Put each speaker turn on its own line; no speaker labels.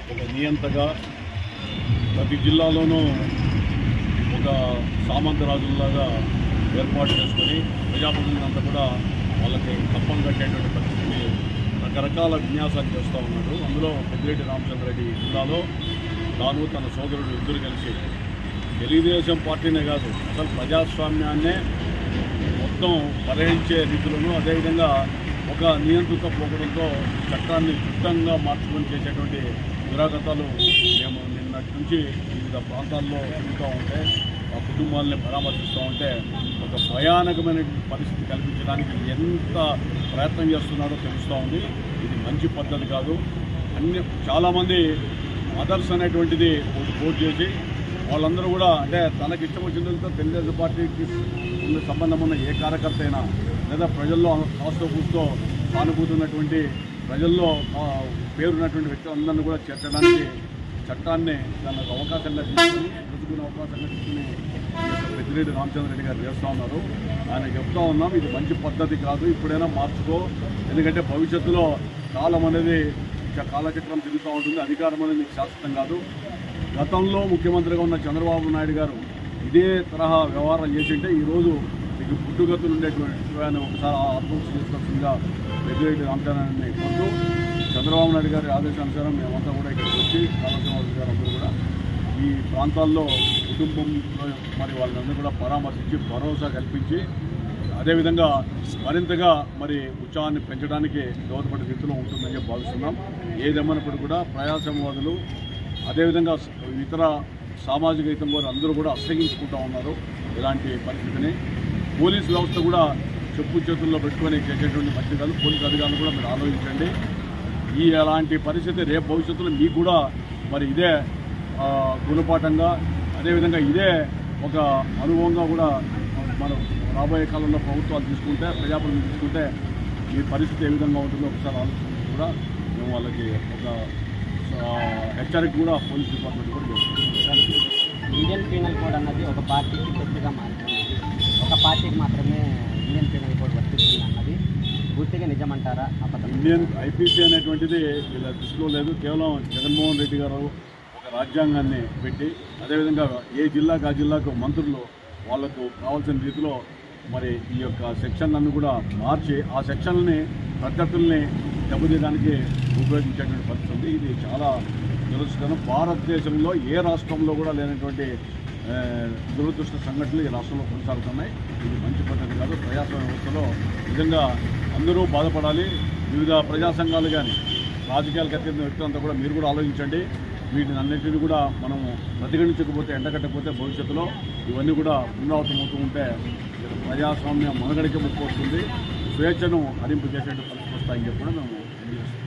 ఒక నియంతగా ప్రతి జిల్లాలోనూ ఒక సామంతరాజులాగా ఏర్పాటు చేసుకొని ప్రజాప్రతినిధులంతా కూడా వాళ్ళకి కప్పం కట్టేటువంటి పరిస్థితిని రకరకాల విన్యాసాలు చేస్తూ ఉన్నాడు. అందులో పెద్దిరెడ్డి రామచంద్రరెడ్డి జిల్లాలో తాను తన సోదరుడు ఇద్దరు కలిసి తెలుగుదేశం పార్టీనే కాదు అసలు ప్రజాస్వామ్యాన్నే మొత్తం పరిహరించే రీతిలోనూ అదేవిధంగా ఒక నియంత్రిత పోకడంతో చట్టాన్ని చుట్టంగా మార్చుకొని చేసేటువంటి దురాగతాలు మేము నిన్నటి నుంచి వివిధ ప్రాంతాల్లో తిరుగుతూ ఉంటే ఆ కుటుంబాలని పరామర్శిస్తూ ఉంటే ఒక భయానకమైన పరిస్థితి కల్పించడానికి ఎంత ప్రయత్నం చేస్తున్నారో తెలుస్తూ ఉంది. ఇది మంచి పద్ధతి కాదు. చాలామంది మదర్స్ అనేటువంటిది ఓట్ చేసి వాళ్ళందరూ కూడా అంటే తనకి ఇష్టం వచ్చినందుకు తెలుగుదేశం పార్టీకి ఉన్న సంబంధం ఉన్న ఏ కార్యకర్త అయినా లేదా ప్రజల్లో కాస్తో కూస్తో సానుభూతి ఉన్నటువంటి ప్రజల్లో పేరున్నటువంటి వ్యక్తులందరినీ కూడా చేర్చడానికి చట్టాన్ని దానికి అవకాశంగా తీసుకుని బ్రతుకునే అవకాశంగా తీసుకుని పెద్దిరెడ్డి రామచంద్రరెడ్డి గారు చేస్తూ ఉన్నారు. ఆయన చెప్తా ఉన్నాం ఇది మంచి పద్ధతి కాదు, ఇప్పుడైనా మార్చుకో. ఎందుకంటే భవిష్యత్తులో కాలం అనేది కాలచక్రం తిరుగుతూ ఉంటుంది, అధికారం అనేది మీకు శాశ్వతం కాదు. గతంలో ముఖ్యమంత్రిగా ఉన్న చంద్రబాబు నాయుడు గారు ఇదే తరహా వ్యవహారం చేసింటే ఈరోజు మీకు పుట్టుగతులు ఉండేటువంటి ఒకసారి ఆత్మహత్య చేసుకోవాల్సిందిగా పెద్దిరెడ్డి రామచంద్రరెడ్డిని కోరుతూ చంద్రబాబు నాయుడు గారి ఆదేశానుసారం మేమంతా కూడా ఇక్కడికి వచ్చి కాళేశ్వరరావు గారు అందరూ కూడా ఈ ప్రాంతాల్లో కుటుంబంలో మరి వాళ్ళందరూ కూడా పరామర్శించి భరోసా కల్పించి అదేవిధంగా మరింతగా మరి ఉత్సాహాన్ని పెంచడానికి దోహదపడే రీతిలో ఉంటుందని చెప్పి భావిస్తున్నాం. ఏదేమైనప్పుడు కూడా ప్రజాస్వామ్యవాదులు అదేవిధంగా ఇతర సామాజిక హితం వారు అందరూ కూడా అసహించుకుంటూ ఉన్నారు ఇలాంటి పరిస్థితిని. పోలీసు వ్యవస్థ కూడా చెప్పు చేతుల్లో పెట్టుకొని చేసేటువంటి మంచి కాదు. పోలీసు అధికారులు కూడా మీరు ఆలోచించండి. అలాంటి పరిస్థితి రేపు భవిష్యత్తులో మీకు కూడా మరి ఇదే గుణపాఠంగా అదేవిధంగా ఇదే ఒక అనుభవంగా కూడా మనం రాబోయే కాలంలో ప్రభుత్వాలు తీసుకుంటే ప్రజాప్రతినిధులు తీసుకుంటే ఈ పరిస్థితి ఏ విధంగా ఉంటుందో ఒకసారి ఆలోచించి కూడా మేము వాళ్ళకి ఒక హెచ్చరిక కూడా పోలీస్ డిపార్ట్మెంట్ కూడా చేస్తున్నాం.
ఇండియన్ పీనల్ కోడ్ అన్నది ఒక పార్టీకి కొద్దిగా మాత్రమే, ఒక పార్టీకి మాత్రమే ఇండియన్ పీనల్ కోడ్ వర్తిస్తుంది అన్నది పూర్తిగా నిజమంటారా?
ఇండియన్ ఐపీసీ అనేటువంటిది వీళ్ళ దృష్టిలో లేదు. కేవలం జగన్మోహన్ రెడ్డి గారు ఒక రాజ్యాంగాన్ని పెట్టి అదేవిధంగా ఏ జిల్లాకు ఆ జిల్లాకు మంత్రులు వాళ్లకు కావాల్సిన రీతిలో మరి ఈ యొక్క సెక్షన్లను కూడా మార్చి ఆ సెక్షన్లని ప్రత్యర్థుల్ని దెబ్బతీయడానికి ఉపయోగించేటువంటి పరిస్థితి ఉంది. ఇది చాలా దురదృష్టకరం. భారతదేశంలో ఏ రాష్ట్రంలో కూడా లేనటువంటి దురదృష్ట సంఘటనలు ఈ రాష్ట్రంలో కొనసాగుతున్నాయి. ఇది మంచి పద్ధతి కాదు. ప్రజాస్వామ్య వ్యవస్థలో నిజంగా అందరూ బాధపడాలి. వివిధ ప్రజా సంఘాలు కానీ రాజకీయాలకు అత్యంత వ్యక్తులంతా కూడా మీరు కూడా ఆలోచించండి. వీటిని అన్నింటినీ కూడా మనము ప్రతిఘటించకపోతే ఎండకట్టకపోతే భవిష్యత్తులో ఇవన్నీ కూడా పునరావృతమవుతూ ఉంటే ప్రజాస్వామ్యం మనగడికి ముప్పు వస్తుంది, స్వేచ్ఛను హరింపు చేసేటువంటి పరిస్థితి వస్తాయని చెప్పి కూడా మేము